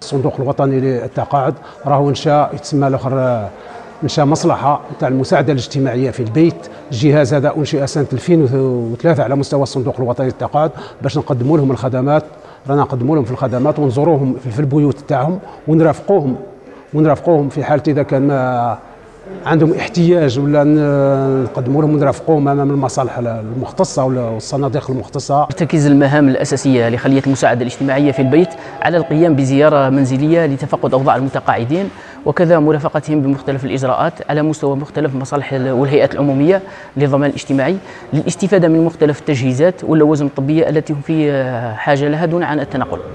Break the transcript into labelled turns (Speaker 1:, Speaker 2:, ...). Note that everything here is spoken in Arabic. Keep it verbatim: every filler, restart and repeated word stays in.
Speaker 1: الصندوق الوطني للتقاعد راهو انشا يتسمى الاخر انشا مصلحه نتاع المساعده الاجتماعيه في البيت. الجهاز هذا انشئ سنه ألفين وثلاثة على مستوى الصندوق الوطني للتقاعد باش نقدموا لهم الخدمات، رانا نقدموا لهم في الخدمات ونزوروهم في البيوت تاعهم ونرافقوهم ونرافقوهم في حاله اذا كان ما عندهم احتياج ولا نقدموا لهم ونرافقوهم امام المصالح المختصه والصناديق المختصه.
Speaker 2: ترتكز المهام الاساسيه لخليه المساعده الاجتماعيه في البيت على القيام بزياره منزليه لتفقد اوضاع المتقاعدين، وكذا مرافقتهم بمختلف الاجراءات على مستوى مختلف المصالح والهيئات العموميه للضمان الاجتماعي للاستفاده من مختلف التجهيزات واللوازم الطبيه التي هم في حاجه لها دون عن التنقل.